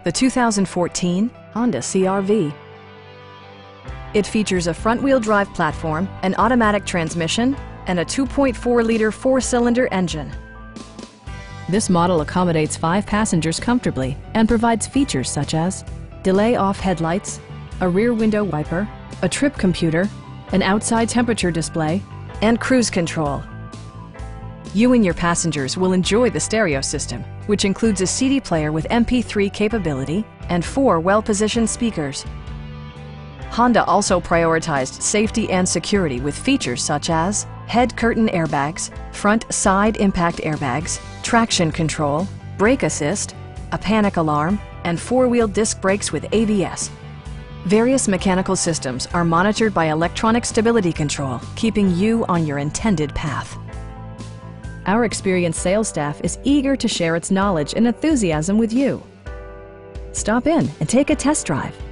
the 2014 Honda CR-V. It features a front-wheel drive platform, an automatic transmission, and a 2.4-liter four-cylinder engine. This model accommodates 5 passengers comfortably and provides features such as delay-off headlights, a rear window wiper, a trip computer, an outside temperature display, and cruise control. You and your passengers will enjoy the stereo system, which includes a CD player with MP3 capability and 4 well-positioned speakers. Honda also prioritized safety and security with features such as head curtain airbags, front side impact airbags, traction control, brake assist, a panic alarm, and 4-wheel disc brakes with ABS. Various mechanical systems are monitored by electronic stability control, keeping you on your intended path. Our experienced sales staff is eager to share its knowledge and enthusiasm with you. Stop in and take a test drive.